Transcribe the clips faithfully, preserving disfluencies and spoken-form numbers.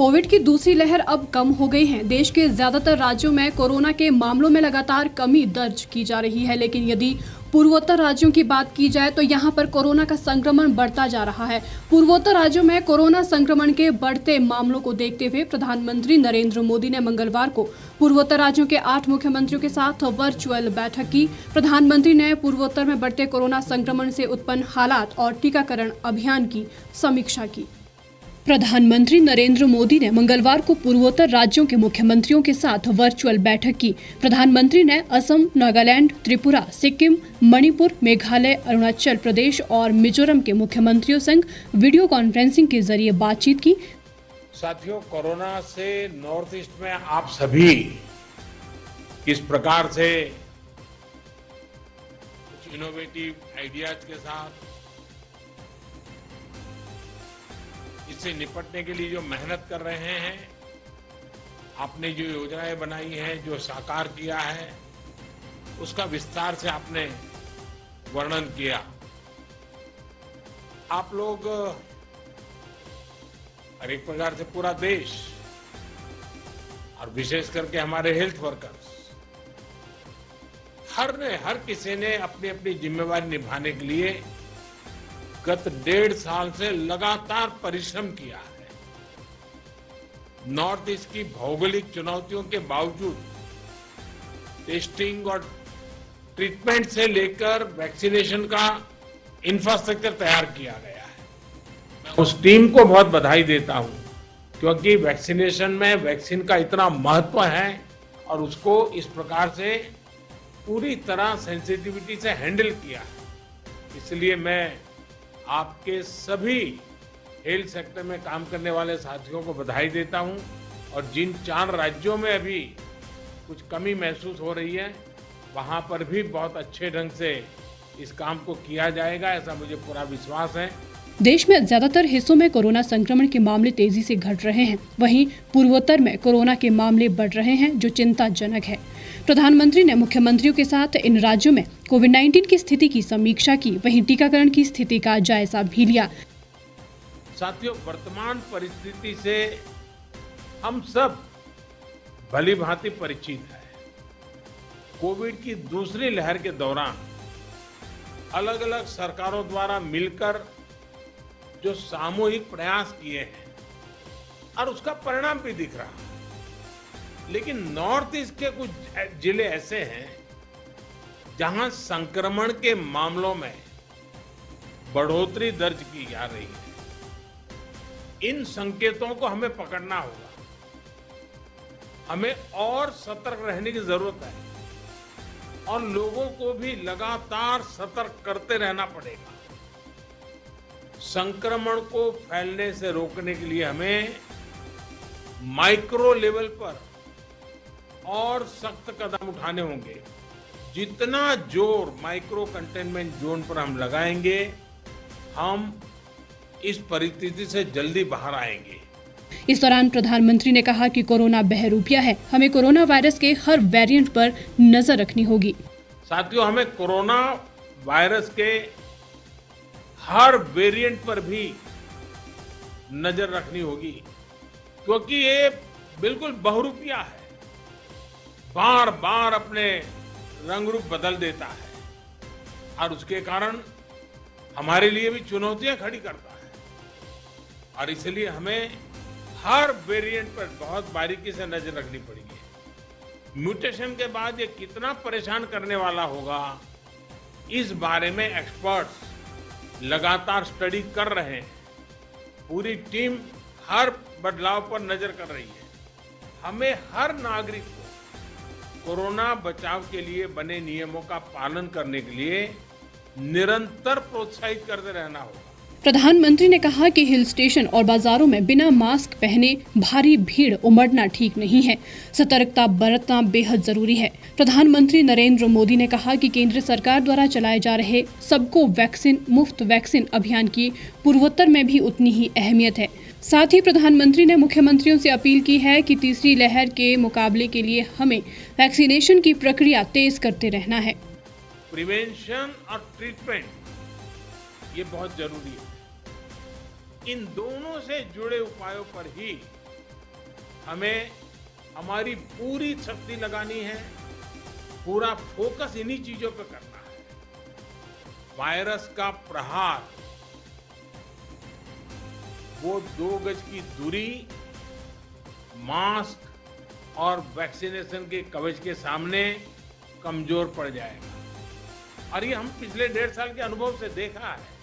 Covid की दूसरी लहर अब कम हो गई है। देश के ज्यादातर राज्यों में कोरोना के मामलों में लगातार कमी दर्ज की जा रही है, लेकिन यदि पूर्वोत्तर राज्यों की बात की जाए तो यहां पर कोरोना का संक्रमण बढ़ता जा रहा है। पूर्वोत्तर राज्यों में कोरोना संक्रमण के बढ़ते मामलों को देखते हुए प्रधानमंत्री नरेंद्र मोदी ने मंगलवार को पूर्वोत्तर राज्यों के आठ मुख्यमंत्रियों के साथ वर्चुअल बैठक की। प्रधानमंत्री ने पूर्वोत्तर में बढ़ते कोरोना संक्रमण से उत्पन्न हालात और टीकाकरण अभियान की समीक्षा की। प्रधानमंत्री नरेंद्र मोदी ने मंगलवार को पूर्वोत्तर राज्यों के मुख्यमंत्रियों के साथ वर्चुअल बैठक की। प्रधानमंत्री ने असम, नागालैंड, त्रिपुरा, सिक्किम, मणिपुर, मेघालय, अरुणाचल प्रदेश और मिजोरम के मुख्यमंत्रियों संग वीडियो कॉन्फ्रेंसिंग के जरिए बातचीत की। साथियों, कोरोना से नॉर्थ ईस्ट में आप सभी किस प्रकार से कुछ इनोवेटिव आइडियाज के साथ इससे निपटने के लिए जो मेहनत कर रहे हैं, आपने जो योजनाएं बनाई हैं, जो साकार किया है, उसका विस्तार से आपने वर्णन किया। आप लोग हर एक प्रकार से पूरा देश और विशेष करके हमारे हेल्थ वर्कर्स, हर ने हर किसी ने अपनी अपनी जिम्मेवारी निभाने के लिए गत डेढ़ साल से लगातार परिश्रम किया है। नॉर्थ ईस्ट की भौगोलिक चुनौतियों के बावजूद टेस्टिंग और ट्रीटमेंट से लेकर वैक्सीनेशन का इंफ्रास्ट्रक्चर तैयार किया गया है। मैं उस टीम को बहुत बधाई देता हूं, क्योंकि वैक्सीनेशन में वैक्सीन का इतना महत्व है और उसको इस प्रकार से पूरी तरह सेंसिटिविटी से हैंडल किया है। इसलिए मैं आपके सभी हेल्थ सेक्टर में काम करने वाले साथियों को बधाई देता हूं और जिन चार राज्यों में अभी कुछ कमी महसूस हो रही है, वहां पर भी बहुत अच्छे ढंग से इस काम को किया जाएगा, ऐसा मुझे पूरा विश्वास है। देश में ज्यादातर हिस्सों में कोरोना संक्रमण के मामले तेजी से घट रहे हैं, वहीं पूर्वोत्तर में कोरोना के मामले बढ़ रहे हैं, जो चिंताजनक है। प्रधानमंत्री ने मुख्यमंत्रियों के साथ इन राज्यों में कोविड नाइन्टीन की स्थिति की समीक्षा की, वहीं टीकाकरण की स्थिति का जायजा भी लिया। साथियों, वर्तमान परिस्थिति से हम सब भली भांति परिचित हैं। कोविड की दूसरी लहर के दौरान अलग अलग सरकारों द्वारा मिलकर जो सामूहिक प्रयास किए हैं और उसका परिणाम भी दिख रहा है, लेकिन नॉर्थ ईस्ट के कुछ जिले ऐसे हैं जहां संक्रमण के मामलों में बढ़ोतरी दर्ज की जा रही है। इन संकेतों को हमें पकड़ना होगा, हमें और सतर्क रहने की जरूरत है और लोगों को भी लगातार सतर्क करते रहना पड़ेगा। संक्रमण को फैलने से रोकने के लिए हमें माइक्रो लेवल पर और सख्त कदम उठाने होंगे। जितना जोर माइक्रो कंटेनमेंट जोन पर हम लगाएंगे, हम इस परिस्थिति से जल्दी बाहर आएंगे। इस दौरान प्रधानमंत्री ने कहा कि कोरोना बहरूपिया है, हमें कोरोना वायरस के हर वेरिएंट पर नजर रखनी होगी। साथियों, हमें कोरोना वायरस के हर वेरिएंट पर भी नजर रखनी होगी, क्योंकि ये बिल्कुल बहुरूपिया है, बार बार अपने रंग रूप बदल देता है और उसके कारण हमारे लिए भी चुनौतियां खड़ी करता है। और इसलिए हमें हर वेरिएंट पर बहुत बारीकी से नजर रखनी पड़ेगी। म्यूटेशन के बाद ये कितना परेशान करने वाला होगा, इस बारे में एक्सपर्ट्स लगातार स्टडी कर रहे हैं। पूरी टीम हर बदलाव पर नजर कर रही है। हमें हर नागरिक को कोरोना बचाव के लिए बने नियमों का पालन करने के लिए निरंतर प्रोत्साहित करते रहना होगा। प्रधानमंत्री ने कहा कि हिल स्टेशन और बाजारों में बिना मास्क पहने भारी भीड़ उमड़ना ठीक नहीं है। सतर्कता बरतना बेहद जरूरी है। प्रधानमंत्री नरेंद्र मोदी ने कहा कि केंद्र सरकार द्वारा चलाए जा रहे सबको वैक्सीन मुफ्त वैक्सीन अभियान की पूर्वोत्तर में भी उतनी ही अहमियत है। साथ ही प्रधानमंत्री ने मुख्यमंत्रियों से अपील की है कि तीसरी लहर के मुकाबले के लिए हमें वैक्सीनेशन की प्रक्रिया तेज करते रहना है। प्रिवेंशन और ट्रीटमेंट ये बहुत जरूरी है। इन दोनों से जुड़े उपायों पर ही हमें हमारी पूरी शक्ति लगानी है, पूरा फोकस इन्हीं चीजों पे करना है। वायरस का प्रहार वो दो गज की दूरी, मास्क और वैक्सीनेशन के कवच के सामने कमजोर पड़ जाएगा। और ये हम पिछले डेढ़ साल के अनुभव से देखा है।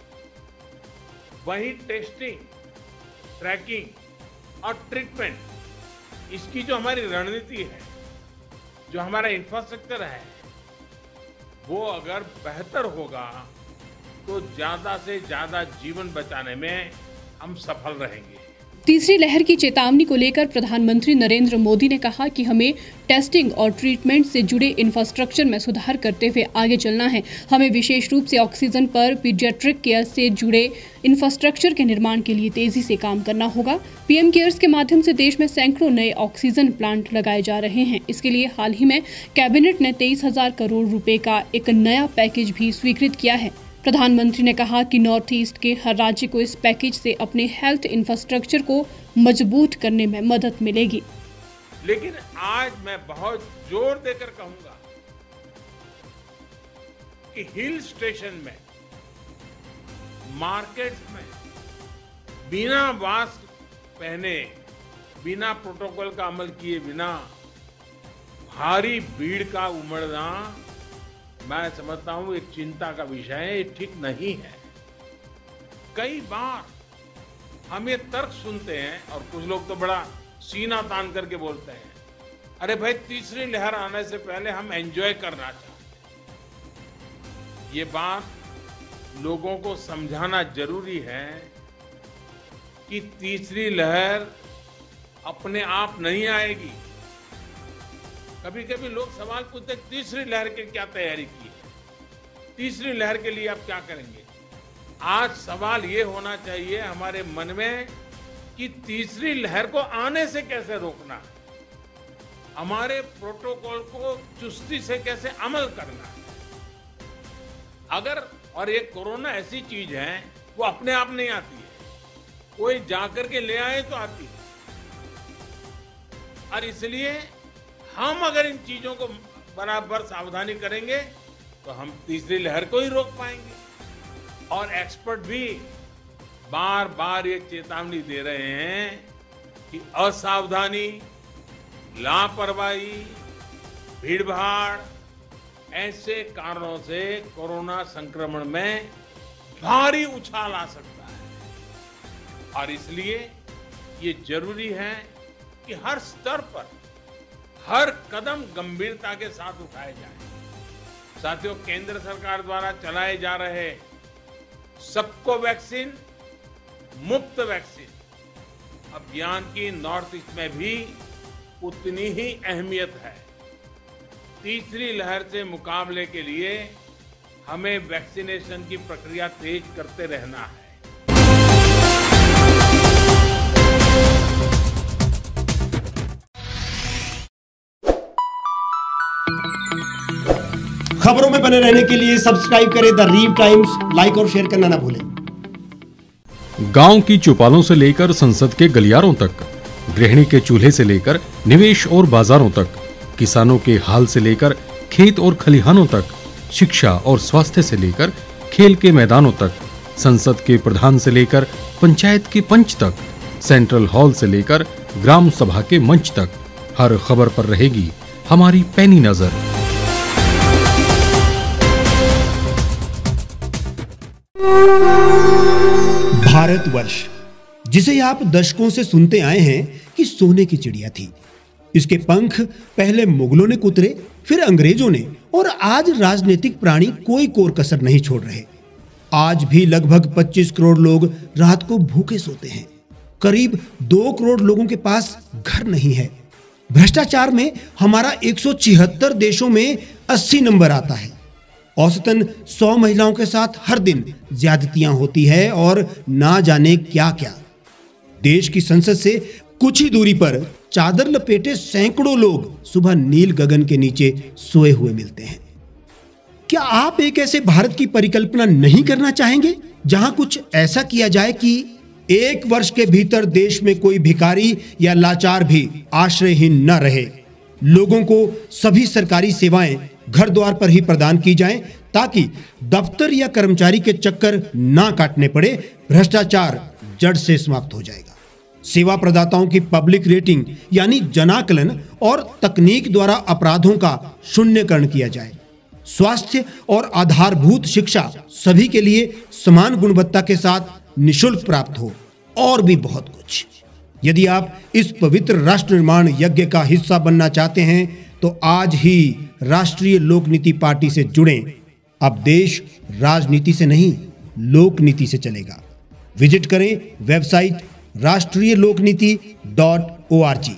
वही टेस्टिंग, ट्रैकिंग और ट्रीटमेंट, इसकी जो हमारी रणनीति है, जो हमारा इंफ्रास्ट्रक्चर है, वो अगर बेहतर होगा तो ज्यादा से ज्यादा जीवन बचाने में हम सफल रहेंगे। तीसरी लहर की चेतावनी को लेकर प्रधानमंत्री नरेंद्र मोदी ने कहा कि हमें टेस्टिंग और ट्रीटमेंट से जुड़े इंफ्रास्ट्रक्चर में सुधार करते हुए आगे चलना है। हमें विशेष रूप से ऑक्सीजन पर पीडियाट्रिक केयर से जुड़े इंफ्रास्ट्रक्चर के निर्माण के लिए तेजी से काम करना होगा। पीएम केयर्स के माध्यम से देश में सैकड़ों नए ऑक्सीजन प्लांट लगाए जा रहे हैं। इसके लिए हाल ही में कैबिनेट ने तेईस हजार करोड़ रुपए का एक नया पैकेज भी स्वीकृत किया है। प्रधानमंत्री ने कहा कि नॉर्थ ईस्ट के हर राज्य को इस पैकेज से अपने हेल्थ इंफ्रास्ट्रक्चर को मजबूत करने में मदद मिलेगी। लेकिन आज मैं बहुत जोर देकर कहूंगा कि हिल स्टेशन में, मार्केट्स में बिना मास्क पहने, बिना प्रोटोकॉल का अमल किए बिना भारी भीड़ का उमड़ना, मैं समझता हूं एक चिंता का विषय है, ये ठीक नहीं है। कई बार हम ये तर्क सुनते हैं और कुछ लोग तो बड़ा सीना तान करके बोलते हैं, अरे भाई तीसरी लहर आने से पहले हम एंजॉय करना चाहते हैं। ये बात लोगों को समझाना जरूरी है कि तीसरी लहर अपने आप नहीं आएगी। कभी कभी लोग सवाल पूछते, तीसरी लहर की क्या तैयारी की है, तीसरी लहर के लिए आप क्या करेंगे। आज सवाल ये होना चाहिए हमारे मन में कि तीसरी लहर को आने से कैसे रोकना है, हमारे प्रोटोकॉल को चुस्ती से कैसे अमल करना है। अगर, और ये कोरोना ऐसी चीज है वो अपने आप नहीं आती है, कोई जाकर के ले आए तो आती है। और इसलिए हम अगर इन चीजों को बराबर सावधानी करेंगे तो हम तीसरी लहर को ही रोक पाएंगे। और एक्सपर्ट भी बार बार ये चेतावनी दे रहे हैं कि असावधानी, लापरवाही, भीड़भाड़ ऐसे कारणों से कोरोना संक्रमण में भारी उछाल आ सकता है। और इसलिए ये जरूरी है कि हर स्तर पर हर कदम गंभीरता के साथ उठाए जाए। साथियों, केंद्र सरकार द्वारा चलाए जा रहे सबको वैक्सीन, मुफ्त वैक्सीन अभियान की नॉर्थ ईस्ट में भी उतनी ही अहमियत है। तीसरी लहर से मुकाबले के लिए हमें वैक्सीनेशन की प्रक्रिया तेज करते रहना है। खबरों में बने रहने के लिए सब्सक्राइब करें द रीव टाइम्स, लाइक और शेयर करना ना भूलें। गांव की चौपालों से लेकर संसद के गलियारों तक, गृहिणी के चूल्हे से लेकर निवेश और बाजारों तक, किसानों के हाल से लेकर खेत और खलिहानों तक, शिक्षा और स्वास्थ्य से लेकर खेल के मैदानों तक, संसद के प्रधान से लेकर पंचायत के पंच तक, सेंट्रल हॉल से लेकर ग्राम सभा के मंच तक, हर खबर पर रहेगी हमारी पैनी नजर। भारतवर्ष, जिसे आप दशकों से सुनते आए हैं कि सोने की चिड़िया थी, इसके पंख पहले मुगलों ने कुतरे, फिर अंग्रेजों ने, और आज राजनीतिक प्राणी कोई कोर कसर नहीं छोड़ रहे। आज भी लगभग पच्चीस करोड़ लोग रात को भूखे सोते हैं। करीब दो करोड़ लोगों के पास घर नहीं है। भ्रष्टाचार में हमारा एक सौ छिहत्तर देशों में अस्सी नंबर आता है। औसतन सौ महिलाओं के साथ हर दिन ज्यादतियां होती है और ना जाने क्या क्या। देश की संसद से कुछ ही दूरी पर चादर लपेटे सैकड़ों लोग सुबह नील गगन के नीचे सोए हुए मिलते हैं। क्या आप एक ऐसे भारत की परिकल्पना नहीं करना चाहेंगे जहां कुछ ऐसा किया जाए कि एक वर्ष के भीतर देश में कोई भिखारी या लाचार भी आश्रयहीन न रहे। लोगों को सभी सरकारी सेवाएं घर द्वार पर ही प्रदान की जाएं, ताकि दफ्तर या कर्मचारी के चक्कर ना काटने पड़े। भ्रष्टाचार जड़ से समाप्त हो जाएगा। सेवा प्रदाताओं की पब्लिक रेटिंग यानी जनाकलन और तकनीक द्वारा अपराधों का शून्यकरण किया जाए। स्वास्थ्य और आधारभूत शिक्षा सभी के लिए समान गुणवत्ता के साथ निशुल्क प्राप्त हो, और भी बहुत कुछ। यदि आप इस पवित्र राष्ट्र निर्माण यज्ञ का हिस्सा बनना चाहते हैं तो आज ही राष्ट्रीय लोक नीति पार्टी से जुड़ें। अब देश राजनीति से नहीं, लोक नीति से चलेगा। विजिट करें वेबसाइट राष्ट्रीय लोक नीति डॉट ओ आर जी।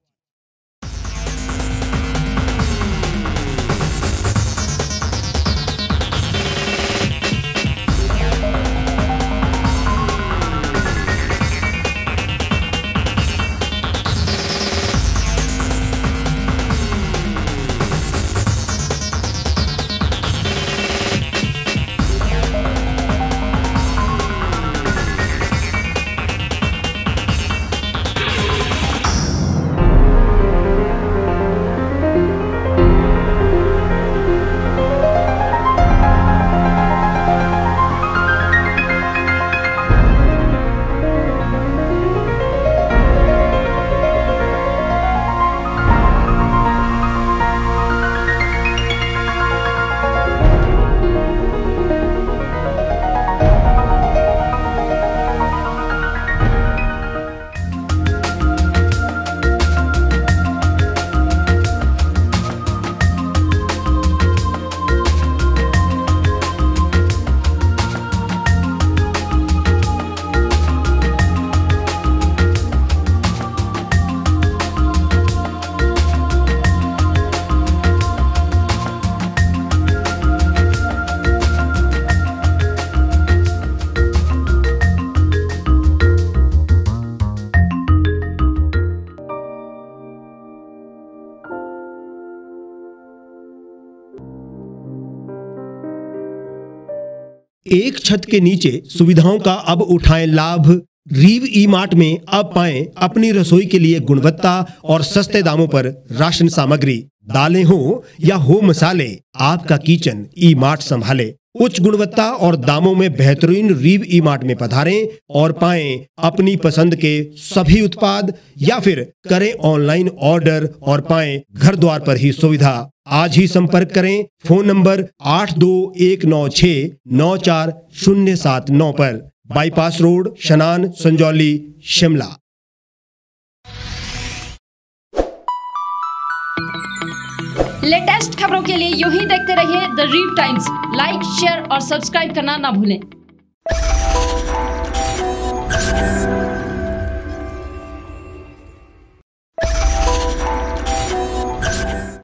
एक छत के नीचे सुविधाओं का अब उठाएं लाभ। रीव ई मार्ट में अब पाएं अपनी रसोई के लिए गुणवत्ता और सस्ते दामों पर राशन सामग्री। दालें हो या हो मसाले, आपका किचन ई मार्ट संभाले। उच्च गुणवत्ता और दामों में बेहतरीन रीव ई मार्ट में पधारें और पाएं अपनी पसंद के सभी उत्पाद, या फिर करें ऑनलाइन ऑर्डर और पाएं घर द्वार पर ही सुविधा। आज ही संपर्क करें फोन नंबर आठ दो एक नौ छह नौ चार शून्य सात नौ पर, बाईपास रोड, शनान, संजौली, शिमला। लेटेस्ट खबरों के लिए यूं ही देखते रहिए the Reeve Times. Like, share और सब्सक्राइब करना ना भूलें।